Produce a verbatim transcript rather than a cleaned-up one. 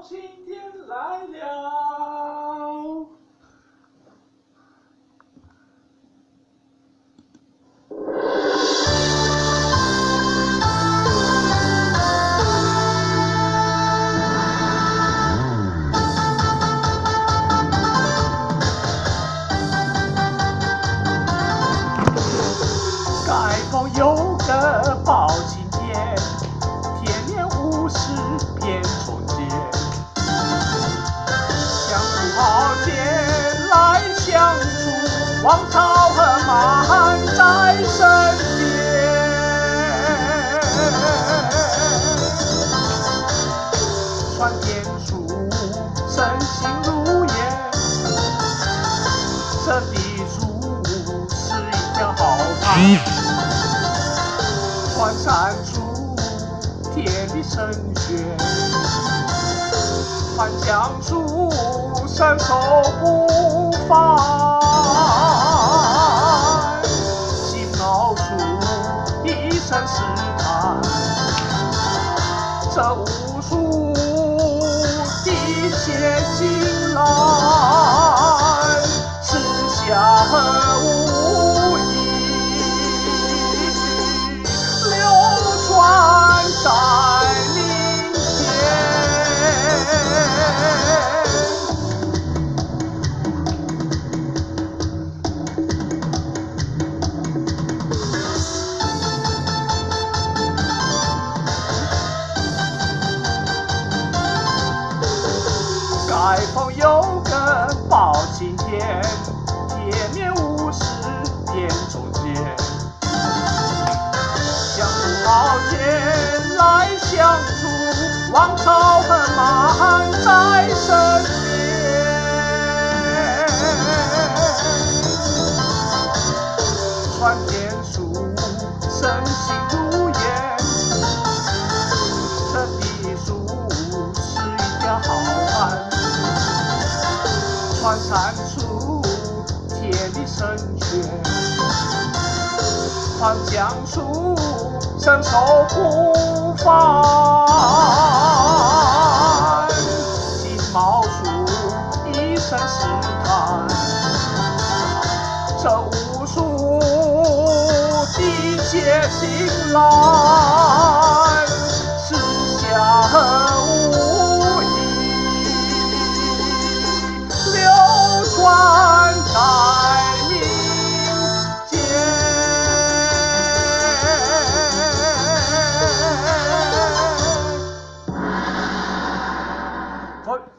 晴天来了。盖房有个包青天，天年五十变重见。相互豪杰来相处，王朝和马在身边。传天书，身轻如燕，这地主是一条好汉。传山术，天地神学，传将术，身手不凡。金毛术，一身是胆，这武术滴血金兰，吃下无疑。在明盖房有个包青天，铁面无私辨忠奸。相互豪杰来相处，王朝和马在身边。传天书，身轻如燕，这地主是一条好汉。传山术，天地神学，传将术，身手不凡。金毛术，一身是胆，这武术滴血金兰，是下无疑，流传在民间。